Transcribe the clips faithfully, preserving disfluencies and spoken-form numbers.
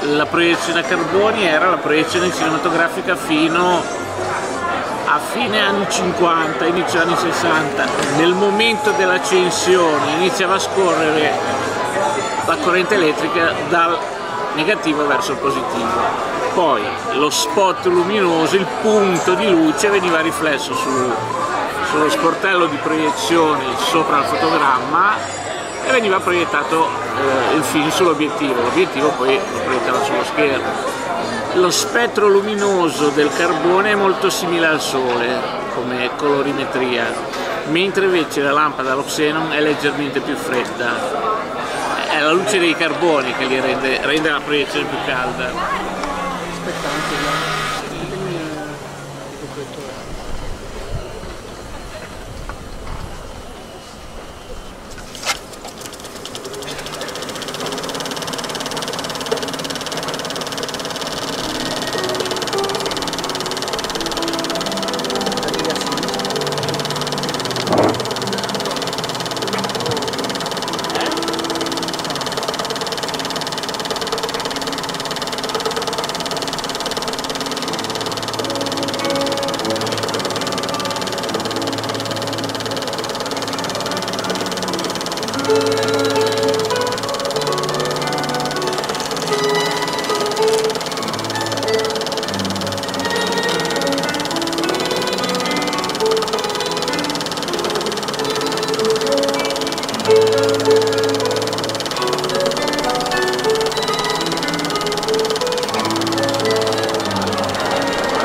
la proiezione a carboni era la proiezione cinematografica fino a fine anni cinquanta, inizio anni sessanta. Nel momento dell'accensione iniziava a scorrere la corrente elettrica dal negativo verso il positivo. Poi lo spot luminoso, il punto di luce veniva riflesso su, sullo sportello di proiezione sopra il fotogramma e veniva proiettato eh, il film sull'obiettivo, l'obiettivo poi lo proiettava sullo schermo. Lo spettro luminoso del carbone è molto simile al Sole come colorimetria, mentre invece la lampada allo xenon è leggermente più fredda. È la luce dei carboni che li rende, rende la proiezione più calda. Aspetta anche là, aspetami il riflettore.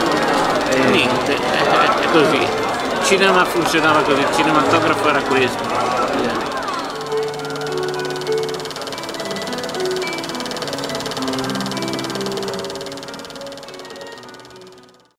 Niente, è così. Il cinema funzionava così, il cinematografo era questo.